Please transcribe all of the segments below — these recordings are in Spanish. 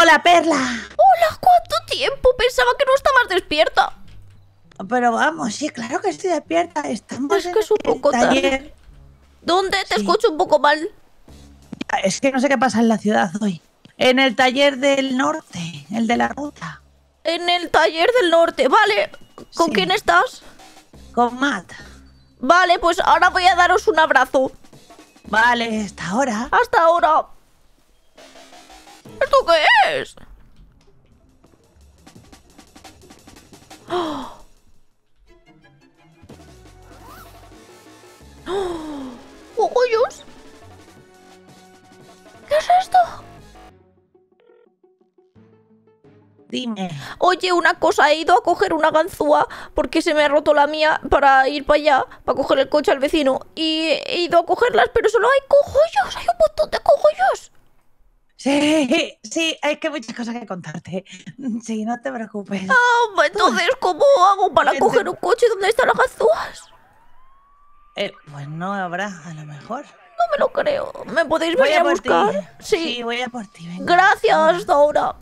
¡Hola, Perla! ¡Hola! ¿Cuánto tiempo? Pensaba que no estabas despierta. Pero vamos, sí, claro que estoy despierta. Estamos Es que es un en el poco tarde. taller. ¿Dónde? Te Sí. escucho un poco mal. Es que no sé qué pasa en la ciudad hoy. En el taller del norte, el de la ruta. En el taller del norte. Vale. ¿Con Sí. quién estás? Con Matt. Vale, pues ahora voy a daros un abrazo. Vale, hasta ahora. Hasta ahora. ¿Esto qué es? ¡Oh! ¡Oh! ¡Cogollos! ¿Qué es esto? Dime. Oye, una cosa, he ido a coger una ganzúa porque se me ha roto la mía para ir para allá, para coger el coche al vecino. Y he ido a cogerlas, pero solo hay cogollos, hay un montón de cogollos. Sí, sí, hay que muchas cosas que contarte. Sí, no te preocupes. Ah, entonces, ¿cómo hago para coger un coche? ¿Dónde están las ganzúas? Pues no habrá, a lo mejor. No me lo creo. ¿Me podéis Voy venir a por buscar? ti. Sí, voy a por ti, venga. Gracias, Ahora. hasta ahora.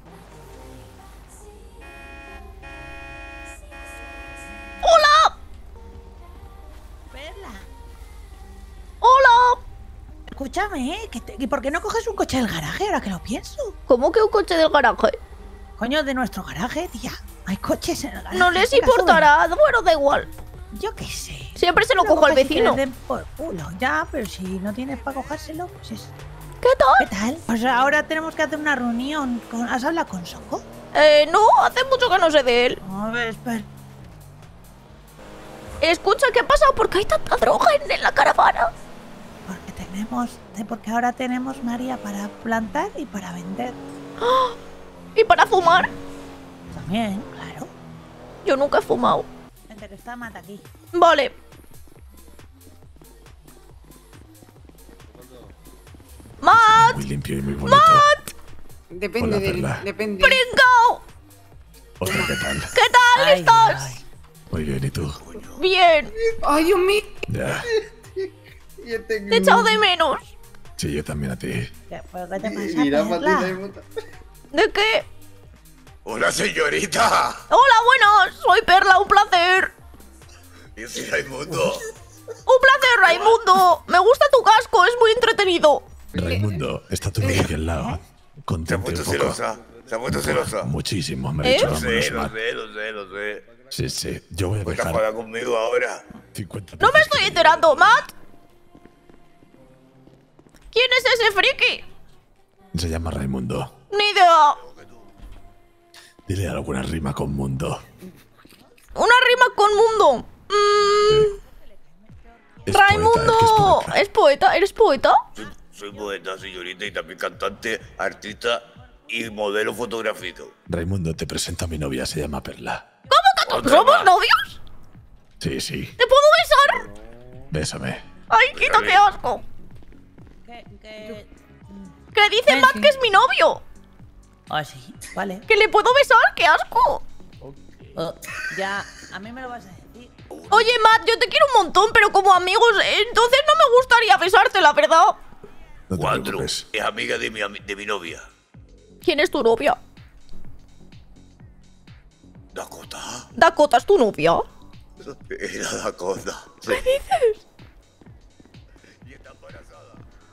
¡Hola! Perla, ¡Hola! escúchame, ¿eh? ¿Y por qué no coges un coche del garaje ahora que lo pienso? ¿Cómo que un coche del garaje? Coño, de nuestro garaje, tía. Hay coches en el garaje. No les venga, importará. Bueno, da igual. sube. Yo qué sé. Siempre se lo Luego cojo al casi que vecino. les den por culo. Ya, pero si no tienes para cogérselo, pues es... ¿Qué ¿Qué tal? tal? Pues ahora tenemos que hacer una reunión. ¿Has hablado con Soko? No, hace mucho que no sé de él. A ver, espera. Escucha, ¿qué ha pasado? ¿Por qué hay tanta droga en la caravana? Porque ahora tenemos María para plantar y para vender. ¿Y para fumar? También, claro. Yo nunca he fumado. Vente, que está Matt aquí. Vale. ¡Matt! Muy limpio y muy bonito. Depende Hola, de Perla. depende. ¡Pringao! Hola, ¿qué tal? ¿Qué tal Ay, estás? ay. Muy bien, ¿y tú? Bien. Ay, Dios mío. Ya. Te he echado de menos. Sí, yo también a ti. ¿Pero qué te pasa, Mira, Perla? Matilda y puta. ¿De qué? Hola, señorita. Hola, buenas. Soy Perla, un placer. Yo soy Raimundo. Un placer, Raimundo. Me gusta tu casco, es muy entretenido. Raimundo, está tu novia aquí al lado. Se ha Contente un puesto poco. celosa. Se ha puesto celosa. Muchísimo, me ha ¿Eh? dicho Lo vámonos, sé, lo Matt. sé, lo sé, lo sé. Sí, sí, yo voy a Pues está dejar jugando conmigo ahora. 50 No me pesos estoy que enterando, Matt. ¿Quién es ese friki? Se llama Raimundo. Ni idea. Dile alguna rima con mundo. Una rima con mundo. Es poeta, Raimundo. es que es poeta. ¿Es poeta? ¿Eres poeta? Soy poeta, señorita, y también cantante, artista y modelo fotográfico. Raimundo, te presento a mi novia, se llama Perla. Otra ¿Somos más. novios? Sí, sí, ¿Te puedo besar? bésame. Ay, quítate asco. Que dice Ven, Matt sí. que es mi novio. Ah, sí, vale. Que le puedo besar, qué asco. Oh, ya, a mí me lo vas a decir. Oye, Matt, yo te quiero un montón, pero como amigos, entonces no me gustaría besarte, la verdad. No te Cuatro. preocupes. Es amiga de mi novia. ¿Quién es tu novia? Dakota. Dakota es tu novia. Era Dakota. Sí. ¿Qué dices? Y está embarazada.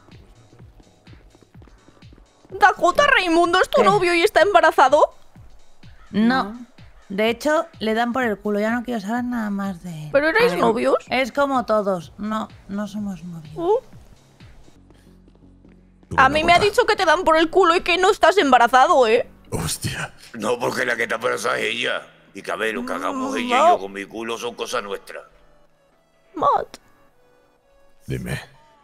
Dakota Raimundo es tu ¿Qué? novio y está embarazado. No. De hecho, le dan por el culo. Ya no quiero saber nada más de él. ¿Pero erais novios? Es como todos. No, no somos novios. Tú, A mí me ha Dakota. dicho que te dan por el culo y que no estás embarazado, ¿eh? Hostia. No, porque la que está embarazada es ella. Y que a ver, lo que hagamos ella y no. yo con mi culo son cosas nuestras. Matt. Dime.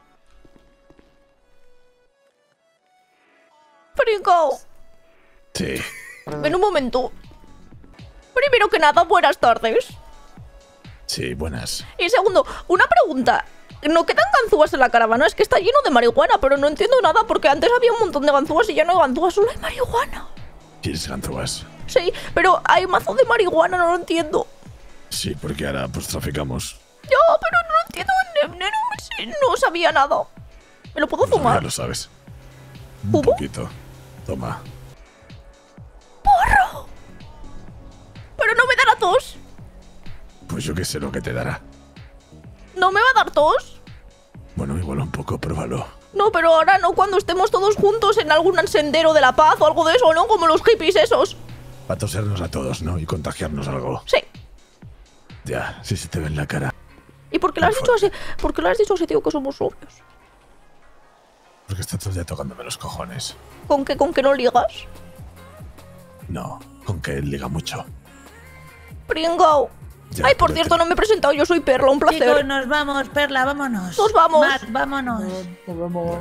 Pringao. Sí. Ven un momento. Primero que nada, buenas tardes. Sí, buenas. Y segundo, una pregunta. ¿No quedan ganzúas en la caravana? Es que está lleno de marihuana, pero no entiendo nada porque antes había un montón de ganzúas y ya no hay ganzúas, solo hay marihuana. ¿Quieres ganzúas? Sí, pero hay mazo de marihuana, no lo entiendo. Sí, porque ahora pues traficamos. Ya, pero no lo entiendo, no sabía nada. ¿Me lo puedo Pues ahora fumar? ya lo sabes. Un ¿Fumo? poquito. Toma. tos? Pues yo qué sé lo que te dará. ¿No me va a dar tos? Bueno, igual un poco, pruébalo. No, pero ahora no, cuando estemos todos juntos en algún sendero de la paz o algo de eso, ¿no? Como los hippies esos. Para tosernos a todos, ¿no? Y contagiarnos algo. Sí. Ya, si se te ve en la cara. ¿Y por qué lo has dicho así? ¿Por qué lo has dicho así, tío, que somos novios? Porque está todo el día tocándome los cojones. ¿Con qué no ligas? No, con que él liga mucho. Pringao. Ya, Ay, por pero cierto, no me he presentado, yo soy Perla, un placer. Chicos, nos vamos, Perla, vámonos. Nos vamos. Matt, vámonos. Bueno,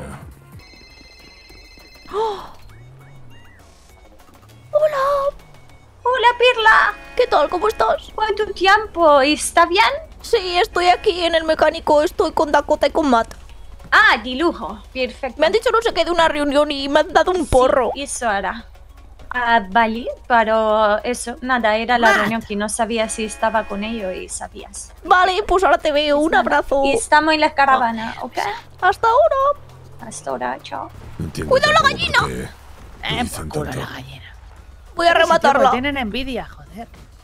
Hola. Hola, Pirla. ¿Qué tal? ¿Cómo estás? ¿Cuánto tiempo? ¿Está bien? Sí, estoy aquí en el mecánico, estoy con Dakota y con Matt. Ah, de lujo. Perfecto. Me han dicho no sé qué de una reunión y me han dado un porro. Sí, eso era. Ah, vale, pero eso, nada, era la Matt. reunión que no sabía si estaba con ellos y sabías. Vale, pues ahora te veo, un abrazo. Y estamos en la caravana, ¿ok? Hasta ahora. Hasta ahora, chao. no entiendo ¡Cuidado la tampoco gallina! por qué lo dicen Por culo tanto. la gallina. Voy a Ese tipo rematarla. Tienen envidia, joder.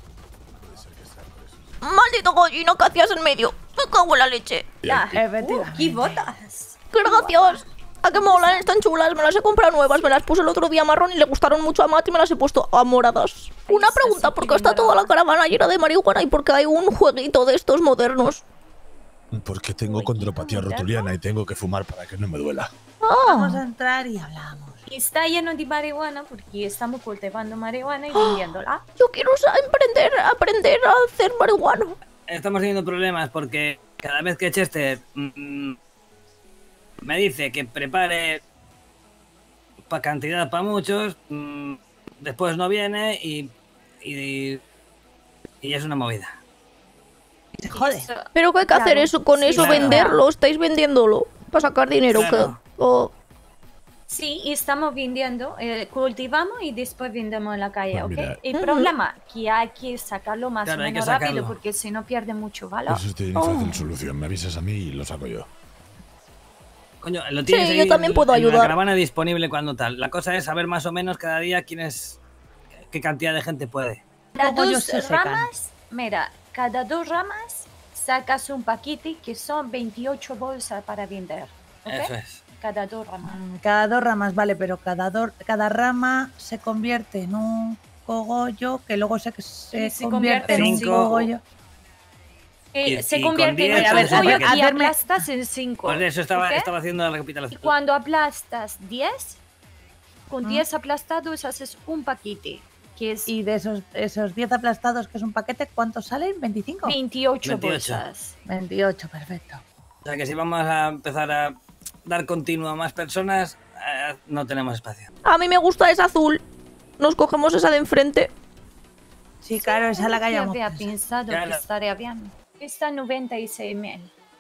Maldito gallina, ¿qué hacías en medio? Me cago en la leche. Ya. Efectivamente. ¿Qué botas? Gracias. ¿A qué molan? Están chulas, me las he comprado nuevas. Me las puse el otro día marrón y le gustaron mucho a Matt y me las he puesto a moradas. Una Esas pregunta, sí ¿por que qué está me toda la agradan. caravana llena de marihuana y por qué hay un jueguito de estos modernos? Porque tengo condropatía rotuliana y tengo que fumar para que no me duela. Vamos Ah, a entrar y hablamos. Y está lleno de marihuana porque estamos cultivando marihuana y vendiéndola. yo quiero aprender a hacer marihuana. Estamos teniendo problemas porque cada vez que Chester me dice que prepare cantidad para muchos, después no viene y es una movida. Se jode. Eso- ¿Pero qué hay que Claro, hacer eso con sí, eso? claro. ¿Venderlo? ¿Estáis vendiéndolo? ¿Para sacar dinero? Claro. ¿Qué? O- Sí, y estamos vendiendo, cultivamos y después vendemos en la calle, Pues ¿ok? mira. El problema que hay que sacarlo más Claro, o hay que menos rápido sacarlo. porque si no pierde mucho valor. Eso tiene fácil solución. Me avisas a mí y lo saco yo. Coño, lo tienes Sí, ahí yo también puedo en la ayudar. caravana disponible cuando tal. La cosa es saber más o menos cada día qué cantidad de gente puede. Cada Cogollos dos se secan. ramas, mira, cada 2 ramas sacas un paquete que son 28 bolsas para vender, ¿ok? Eso es. Cada 2 ramas. Cada 2 ramas, vale, pero cada rama se convierte en un cogollo que luego se convierte en un cinco. cogollo. Y- Se y con convierte en 10 un a ver, cogollo y hacerme- aplastas en 5. Pues de eso estaba haciendo la Y recapitulación. cuando aplastas 10, con Ah. 10 aplastados haces un paquete, que es Y de esos 10 aplastados, que es un paquete, ¿cuántos salen? ¿25? 28 28. bolsas. 28, perfecto. O sea que si vamos a empezar a dar continuo a más personas, no tenemos espacio. A mí me gusta esa azul. Nos cogemos esa de enfrente. Sí, claro, esa es la que Yo hayamos había pensado. pensado Ya que la- estaría bien. Está 96.000.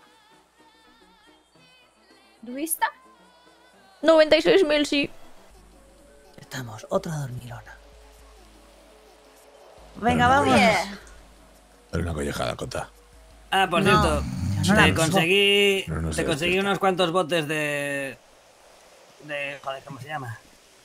¿Lo viste? 96.000, sí. Estamos, otra dormilona. Venga, Pero no vamos. voy a- Dale una collejada, Cota. Ah, por No, cierto, ya no la te uso. conseguí, No, no te sé, conseguí despierta. unos cuantos botes de... Joder, ¿cómo se llama?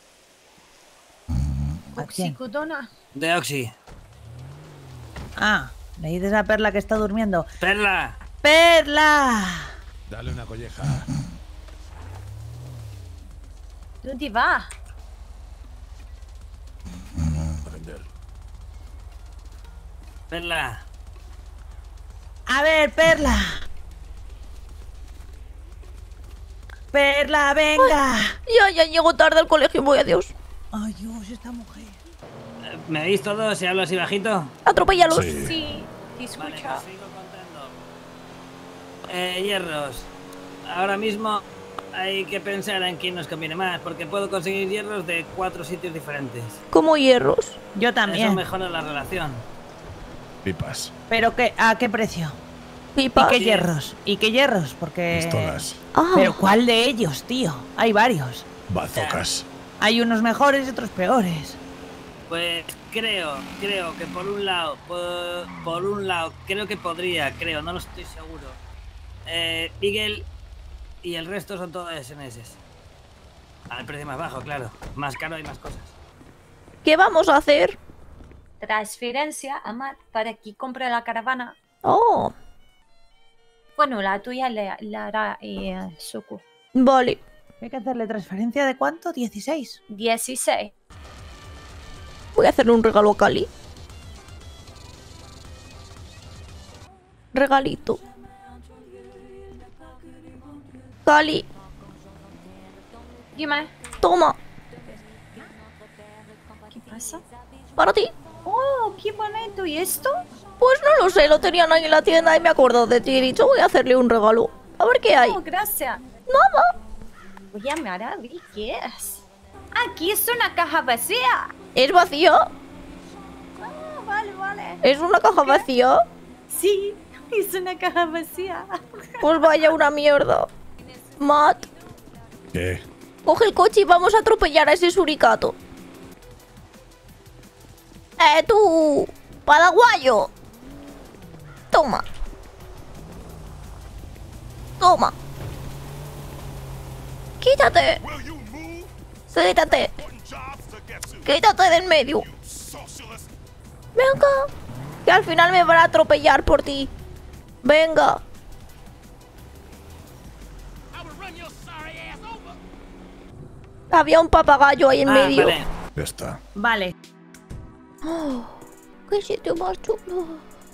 ¿A quién? Oxicodona. De Oxy. Ah, le dices a Perla que está durmiendo. ¡Perla! ¡Perla! Dale una colleja. ¿Dónde va? A vender. ¡Perla! A ver, Perla. Perla, venga. Ya llego tarde al colegio, voy, adiós. Ay, Dios, esta mujer. ¿Me veis todos si hablo así bajito? Atropéllalos. Sí. Sí, te escucha. Vale, pues sigo contando. Hierros. Ahora mismo hay que pensar en quién nos conviene más, porque puedo conseguir hierros de 4 sitios diferentes. Como hierros. Yo Eso también. mejora la relación. Pipas. ¿Pero qué? ¿A qué precio? ¿Y Pipas. qué hierros? ¿Y qué hierros? Porque... Pistolas. Ah, ¿Pero cuál de ellos, tío? Hay varios. Bazocas. Hay unos mejores y otros peores. Pues creo que por un lado, creo que podría, no lo estoy seguro. Eagle y el resto son todos SNS. Al precio más bajo, claro. Más caro y más cosas. ¿qué vamos a hacer? transferencia a Matt para que compre la caravana. Oh, Bueno, la tuya la hará Suku. vale. Hay que hacerle transferencia de cuánto? 16. 16. Voy a hacerle un regalo a Cali. Regalito. Cali, Dime, toma, ¿qué pasa? para ti. ¡Oh, qué bonito! ¿Y esto? Pues no lo sé, lo tenían ahí en la tienda y me he acordado de ti. He dicho, voy a hacerle un regalo. A ver qué hay. Oh, gracias. Nada. Voy a mirar a ver qué es. Aquí es una caja vacía. ¿Es vacía? Oh, vale. ¿Es una caja vacía? Sí, es una caja vacía. Pues vaya una mierda. Matt, ¿Qué? coge el coche y vamos a atropellar a ese suricato. Tú, paraguayo. Toma. Toma. Quítate. Quítate. Quítate del medio. Venga. Que al final me van a atropellar por ti. Venga. Había un papagayo ahí en medio. Vale. Ya está. Vale. Oh, qué sitio más chulo.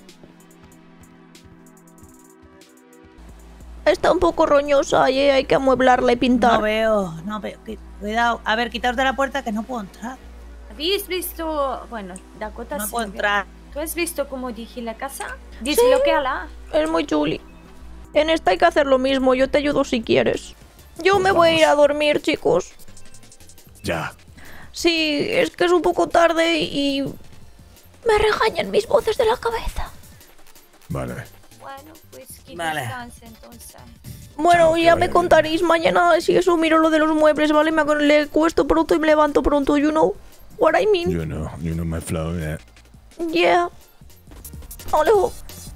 Está un poco roñosa y hay que amueblarla y pintar. No veo. Cuidado. A ver, quitaos de la puerta que no puedo entrar. ¿Habéis visto? Bueno, Dakota No sí puedo ve. entrar. ¿Tú has visto cómo dije la casa? Desbloquéala. Es muy chuli. En esta hay que hacer lo mismo. Yo te ayudo si quieres. Yo me voy a ir a dormir, chicos. Ya. Sí, es que es un poco tarde y me regañan mis voces de la cabeza. Vale. Bueno, pues que Vale. descanse entonces. Bueno, Chao, que ya vaya me bien. contaréis mañana si eso miro lo de los muebles, ¿vale? Me le cuesto pronto y me levanto pronto, you know what I mean. You know my flow, yeah. Yeah. Alejo.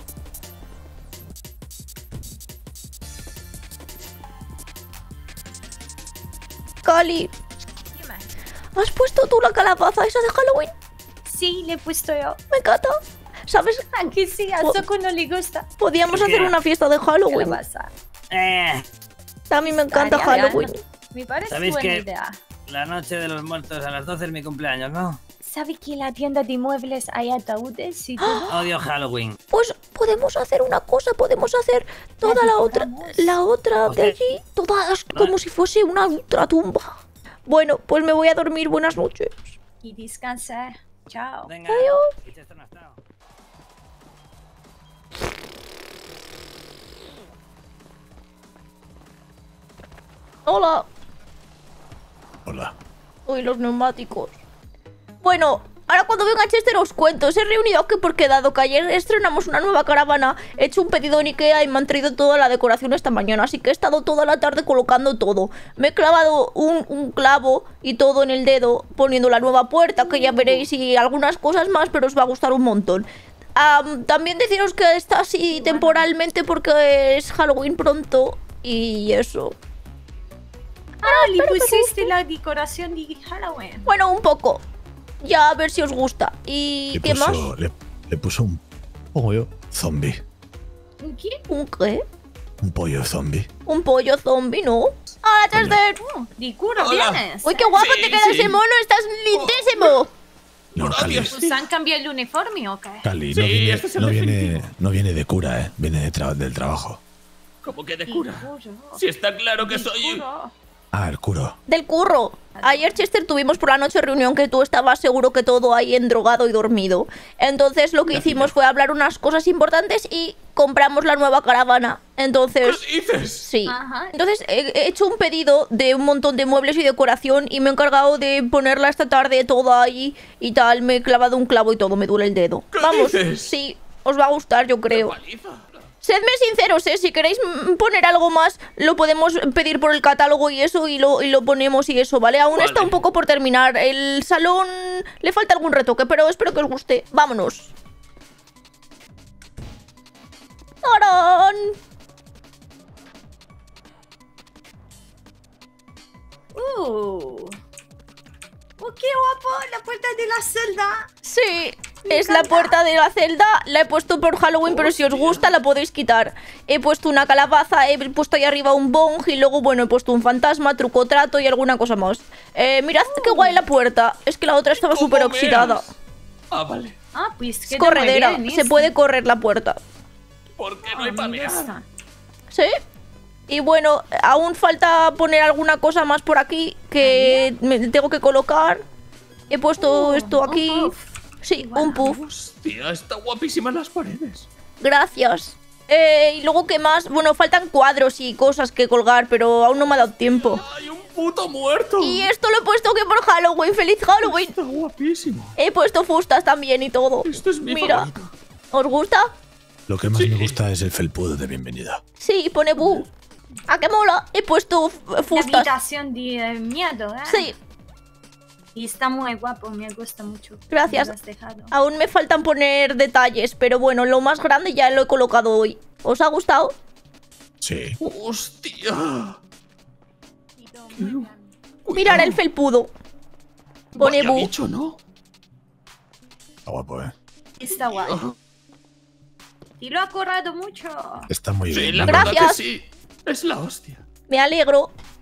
Cali, Dime. ¿has puesto tú la calabaza esa de Halloween? Sí, le he puesto yo. Me encanta. ¿Sabes? Aquí sí, a Po- Soko no le gusta. Podíamos ¿Qué? hacer una fiesta de ¿Qué le Halloween. pasa? A mí me encanta Estaría bien. Halloween. Me parece ¿Sabéis buena qué? idea. La noche de los muertos a las 12 es mi cumpleaños, ¿no? ¿Sabe que en la tienda de muebles hay ataúdes y todo? Odio Halloween. Pues podemos hacer una cosa, podemos hacer toda decoramos. la otra de allí, todas como si fuese una ultratumba. Bueno, pues me voy a dormir, buenas noches. Y descansa. Chao. Venga. Adiós. Y esto no ha estado. Hola. Hola. Uy, los neumáticos. Bueno, ahora cuando venga Chester os cuento. Os he reunido aquí porque dado que ayer estrenamos una nueva caravana, he hecho un pedido en Ikea y me han traído toda la decoración esta mañana. Así que he estado toda la tarde colocando todo. Me he clavado un clavo y todo en el dedo poniendo la nueva puerta, que ya veréis, y algunas cosas más, pero os va a gustar un montón. También deciros que está así temporalmente porque es Halloween pronto y eso. Ah, le pusiste la decoración de Halloween. Bueno, un poco. Ya a ver si os gusta. ¿Y qué más? Le puso un pollo zombie. ¿Qué? ¿Un qué? Un pollo zombie. Un pollo zombie, ¿no? ¡Hola, Chester! De cura vienes. ¡Uy, qué guapo Sí, te queda sí. ese mono! ¡Estás lindísimo! No, Cali. ¿Pues han cambiado el uniforme o qué? Cali, Sí, no, viene, este es el no, definitivo. no viene de cura, ¿eh? Viene del trabajo. ¿Cómo que de De cura? cura. Si está claro que De soy... cura. Ah, el curo. Del curro. Ayer, Chester, tuvimos por la noche reunión que tú estabas seguro que todo ahí endrogado y dormido. Entonces lo que hicimos fue hablar unas cosas importantes y compramos la nueva caravana. Entonces... ¿Qué dices? Sí. Ajá. Entonces he hecho un pedido de un montón de muebles y decoración y me he encargado de ponerla esta tarde toda ahí y tal. Me he clavado un clavo y todo, me duele el dedo. ¿Qué Vamos, dices? sí, os va a gustar, yo creo. Paliza. Sedme sinceros, si queréis poner algo más, lo podemos pedir por el catálogo y eso, y lo ponemos y eso, ¿vale? Aún está Vale. un poco por terminar. El salón le falta algún retoque, pero espero que os guste. ¡Vámonos! ¡Tarán! ¡Oh, qué guapo! La puerta de la celda. Sí, Es la puerta de la celda, la he puesto por Halloween, pero si os gusta la podéis quitar. He puesto una calabaza, he puesto ahí arriba un bong y luego, bueno, he puesto un fantasma, truco trato y alguna cosa más. Mirad qué guay la puerta. Es que la otra estaba súper oxidada. Ah, vale. Ah, pues Es queda muy corredera, bien se esto. puede correr la puerta. ¿Por qué no hay Me panear? gusta. ¿Sí? Y bueno, aún falta poner alguna cosa más por aquí que me tengo que colocar. He puesto esto aquí. un puff. Sí, un puff. Hostia, está guapísima en las paredes. Gracias. Y luego, ¿qué más? Bueno, faltan cuadros y cosas que colgar, pero aún no me ha dado tiempo. ¡Hay un puto muerto! Y esto lo he puesto que por Halloween. ¡Feliz Halloween! Está guapísimo. He puesto fustas también y todo. Esto es mi Mira, favorito. ¿os gusta? Lo que más me gusta es el felpudo de bienvenida. Sí, pone bu. ¿A qué mola? He puesto La fustas. habitación de miedo, ¿eh? Sí, Y está muy guapo, me gusta mucho. Gracias. Me lo has dejado. aún me faltan poner detalles, pero bueno, lo más grande ya lo he colocado hoy. ¿Os ha gustado? Sí. ¡Hostia! Mirar el felpudo. Pone Vaya bu. bicho, ¿no? Está guapo, ¿eh? Está guay. Y lo ha corrado mucho. Está muy Sí, bien. la muy verdad Gracias. que sí. Es la hostia. Me alegro.